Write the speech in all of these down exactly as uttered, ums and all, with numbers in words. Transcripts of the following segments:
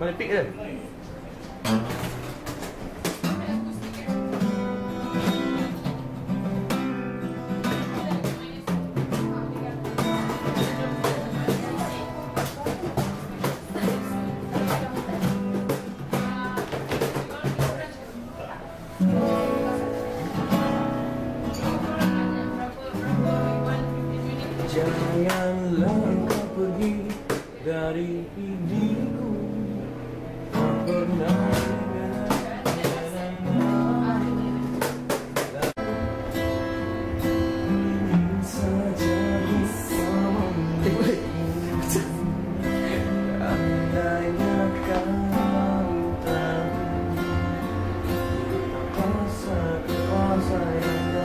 Mana pick dia? Janganlah kau pergi dari diriku, tak pernah ingin saja bersamamu. Andainya kau tahu rasa kuasa yang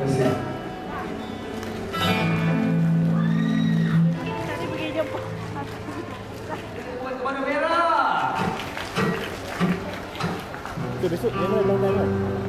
Tadi pergi jumpa. Kepada Merah. Itu besok dia nak long time kan?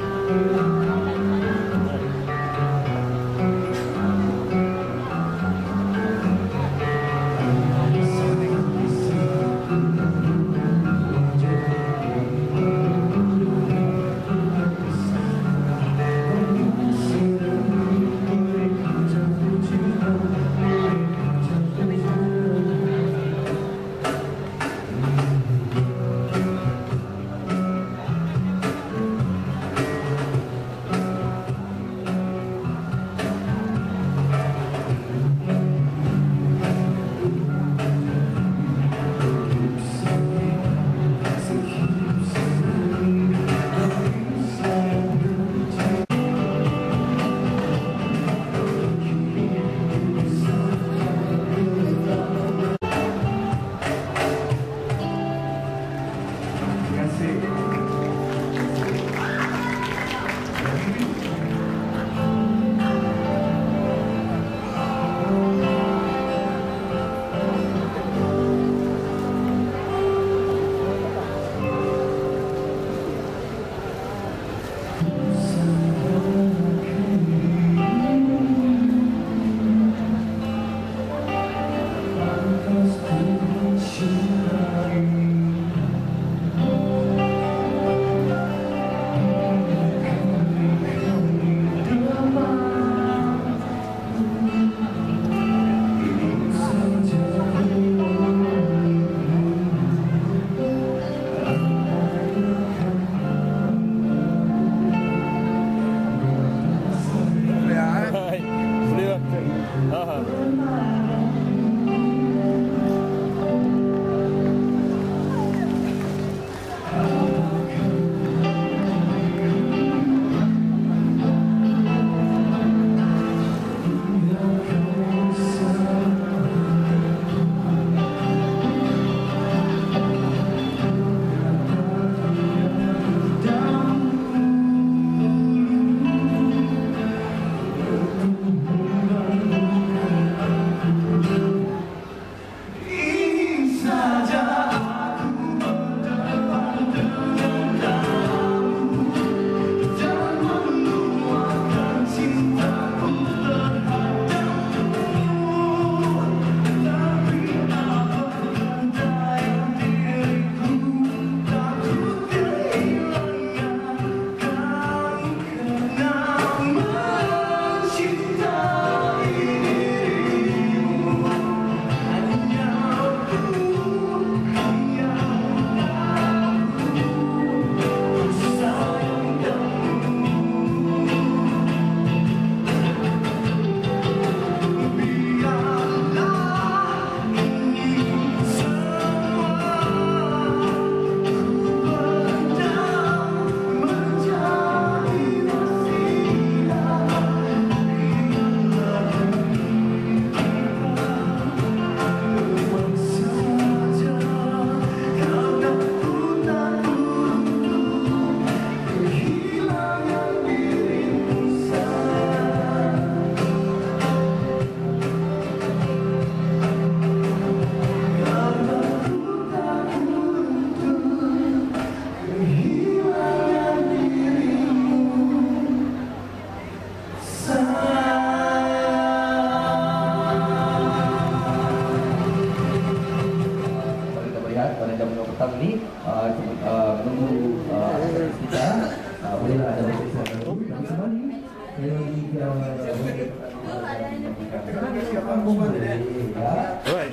Alright.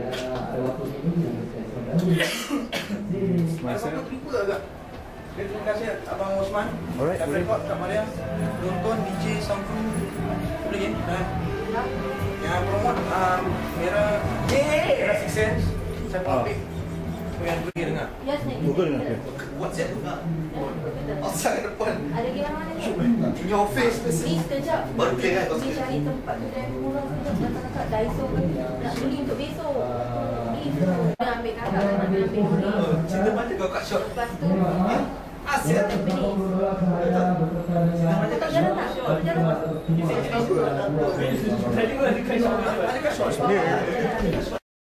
Terima kasih Abang Osman. Alright. Dah rekod kat Maria. Nonton D J Soundproof. Boleh kan? Yang promote um, Merah. Yeay! Merah Six Sense. Saya public. Yang pergi dengar. Google dengar. Buat saya dengar. Outside depan. Ada game mana ni? In your face. Ni sekejap. Baru play kan? Ni cari tempat kedai murah sekejap. Kakak Daiso kan. Nak beli untuk besok. Itu. Nak ambil kakak kan. Nak ambil ni. Cerita mana kau kat shop? Lepas tu. Asyik. Cerita mana kat shop? jalan. Adakah short?